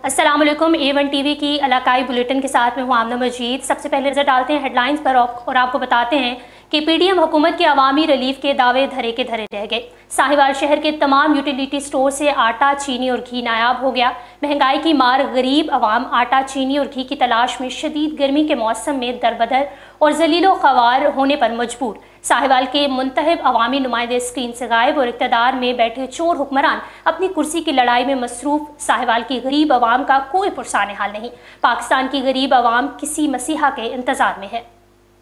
अस्सलाम वालेकुम। A1 TV की इलाकाई बुलेटिन के साथ में हूँ आमना मजीद। सबसे पहले नजर डालते हैं हेडलाइंस पर और आपको बताते हैं कि PDM हुकूमत के अवामी रिलीफ के दावे धरे के धरे रह गए। साहिवाल शहर के तमाम यूटिलिटी स्टोर से आटा, चीनी और घी नायाब हो गया। महंगाई की मार गरीब अवाम आटा, चीनी और घी की तलाश में शदीद गर्मी के मौसम में दरबदर और जलीलो ख्वार होने पर मजबूर। साहिवाल के मुंतखब अवामी नुमाइंदे स्क्रीन से गायब और इक़्तिदार में बैठे चोर हुक्मरान अपनी कुर्सी की लड़ाई में मसरूफ। साहिवाल की गरीब अवाम का कोई पुरसाने हाल नहीं। पाकिस्तान की गरीब अवाम किसी मसीहा के इंतजार में है।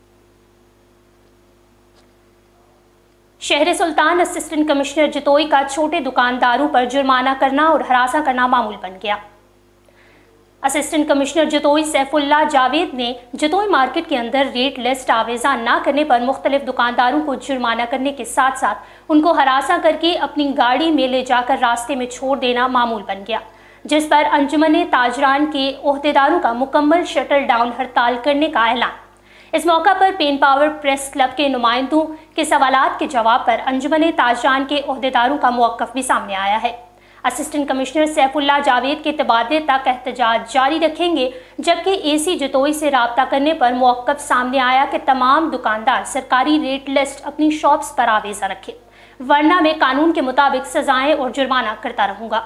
शहर सुल्तान असिस्टेंट कमिश्नर जतोई का छोटे दुकानदारों पर जुर्माना करना और हरासा करना मामूल बन गया। असिस्टेंट कमिश्नर जतोई सैफुल्लाह जावेद ने जतोई मार्केट के अंदर रेट लिस्ट आवेजा न करने पर मुख्तलिफ दुकानदारों को जुर्माना करने के साथ साथ उनको हरासा करके अपनी गाड़ी में ले जाकर रास्ते में छोड़ देना मामूल बन गया, जिस पर अंजुमन ताजरान के ओहदेदारों का मुकम्मल शटल डाउन हड़ताल करने का ऐलान। इस मौका पर पेन पावर प्रेस क्लब के नुमाइंदों के सवालात के जवाब पर अंजुमन ताजरान के ओहदेदारों का मौक़िफ़ भी सामने आया है। असिस्टेंट कमिश्नर सैफुल्लाह जावेद के तबादले तक एहतजाज जारी रखेंगे, जबकि AC जतोई से राब्ता करने पर मौक़िफ़ सामने आया कि तमाम दुकानदार सरकारी रेट लिस्ट अपनी शॉप्स पर आवेजा रखें, वरना मैं कानून के मुताबिक सजाएं और जुर्माना करता रहूँगा।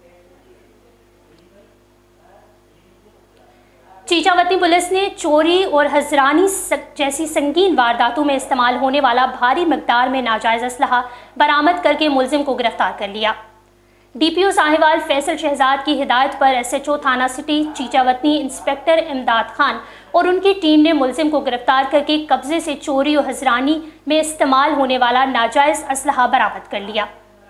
चीचावती पुलिस ने चोरी और हजरानी जैसी संगीन वारदातों में इस्तेमाल होने वाला भारी मकदार में नाजायज़ असलहा बरामद करके मुलजिम को गिरफ्तार कर लिया। DPO साहिवाल फैसल शहजाद की हिदायत पर SHO थाना सिटी चीचावती इंस्पेक्टर इमदाद खान और उनकी टीम ने मुलजिम को गिरफ्तार करके कब्जे से चोरी और हजरानी में इस्तेमाल होने वाला नाजायज़ असलहा बरामद कर लिया।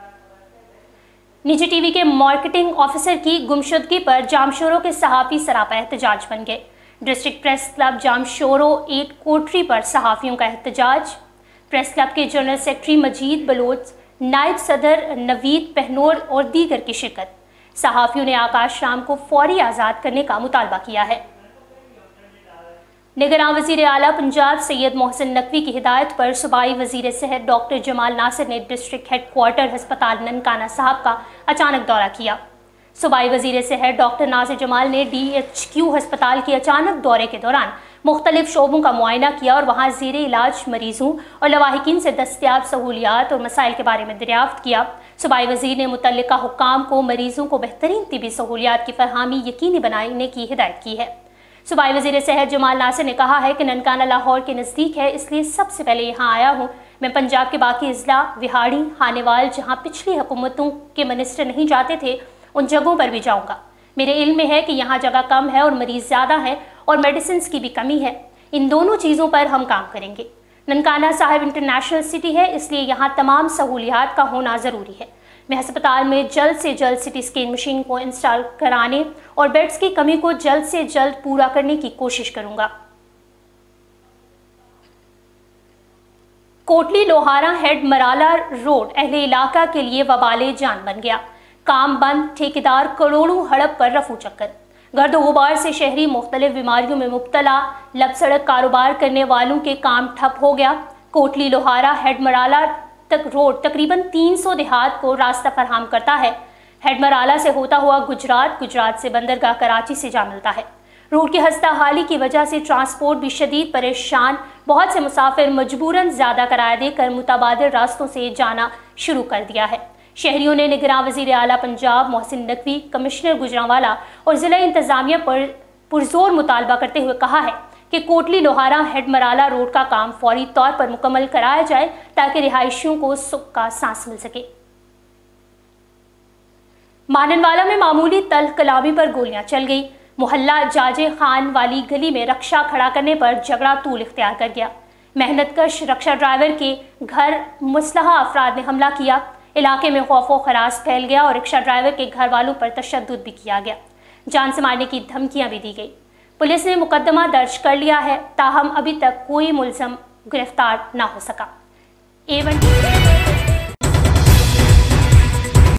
निजी टीवी के मार्केटिंग ऑफिसर की गुमशुदगी पर जामशोरों के सहाफ़ी सरापा एहतजाज बन गए। डिस्ट्रिक्ट प्रेस क्लब जामशोरों 8 कोठरी पर सहाफ़ियों का एहतजाज। प्रेस क्लब के जनरल सेक्रेटरी मजीद बलोच, नायब सदर नवीद पहनोर और दीगर की शिरकत। सहाफ़ियों ने आकाश राम को फौरी आज़ाद करने का मुतालबा किया है। निगरान वज़ीर आला पंजाब सैयद मोहसिन नकवी की हिदायत पर सूबाई वज़ीर सेहत डॉक्टर जमाल नासिर ने डिस्ट्रिक्ट हेडक्वार्टर हस्पताल ननकाना साहब का अचानक दौरा किया। सूबाई वज़ीर सेहत डॉक्टर नासिर जमाल ने DHQ हस्पताल के अचानक दौरे के दौरान मुख्तलिफ शोबों का मुआयना किया और वहाँ ज़ेरे इलाज मरीजों और लवाहिकीन से दस्तियाब सहूलियात और मसाइल के बारे में दरियाफ्त किया। सूबाई वज़ीर ने मुतल्लिका हुक्काम को मरीजों को बेहतरीन तिबी सहूलियात की फरहमी यकीनी बनाने की हिदायत की है। सूबाई वज़ीर सेहत जमाल नासिर ने कहा है कि ननकाना लाहौर के नज़दीक है, इसलिए सबसे पहले यहाँ आया हूँ। मैं पंजाब के बाकी अजला विहाड़ी हानेवाल जहाँ पिछली हुकूमतों के मिनिस्टर नहीं जाते थे, उन जगहों पर भी जाऊँगा। मेरे इल्म में है कि यहाँ जगह कम है और मरीज़ ज़्यादा हैं और मेडिसिन की भी कमी है। इन दोनों चीज़ों पर हम काम करेंगे। ननकाना साहिब इंटरनेशनल सिटी है, इसलिए यहाँ तमाम सहूलियात का होना ज़रूरी है। मैं अस्पताल में जल्द से जल्द सिटी स्कैन मशीन को इंस्टॉल कराने और बेड्स की कमी को जल्द से जल्द पूरा करने की कोशिश करूँगा। कोटली लोहारा हेड मराला रोड अहले इलाका के लिए वबाले जान बन गया। काम बंद, ठेकेदार करोड़ों हड़प पर रफू चक्कर। गर्द गुबार से शहरी मुख्तलिफ बीमारियों में मुब्तला, लब सड़क कारोबार करने वालों के काम ठप हो गया। कोटली लोहारा हेड मराला तक रोड तकरीबन 300 देहात को रास्ता फराहम करता है। हेड मराला से होता हुआ गुजरात, गुजरात से बंदरगाह कराची से जा मिलता है। रोड की हस्ता हाली की वजह से ट्रांसपोर्ट भी शदीद परेशान। बहुत से मुसाफिर मजबूरन ज़्यादा किराया देकर मुतबादिल रास्तों से जाना शुरू कर दिया है। शहरियों ने निगरान वज़ीर आला पंजाब मोहसिन नकवी, कमिश्नर गुजरांवाला और ज़िला इंतज़ामिया पर पुरजोर मुतालबा करते हुए कहा है कि कोटली लोहारा हेड मराला रोड का काम फौरी तौर पर मुकम्मल कराया जाए ताकि रिहायशियों को सुख का सांस मिल सके। माननवाला में मामूली तल्ख कलामी पर गोलियां चल गई। मोहल्ला जाजे खान वाली गली में रक्षा खड़ा करने पर झगड़ा तूल इख्तियार कर गया। मेहनतकश रक्षा ड्राइवर के घर मुसलहा अफराद ने हमला किया। इलाके में खौफो खरास फैल गया और रिक्शा ड्राइवर के घर वालों पर तशद्दुद भी किया गया। जान से मारने की धमकियां भी दी गई। पुलिस ने मुकदमा दर्ज कर लिया है, ताहम अभी तक कोई मुलज़िम गिरफ्तार ना हो सका। A1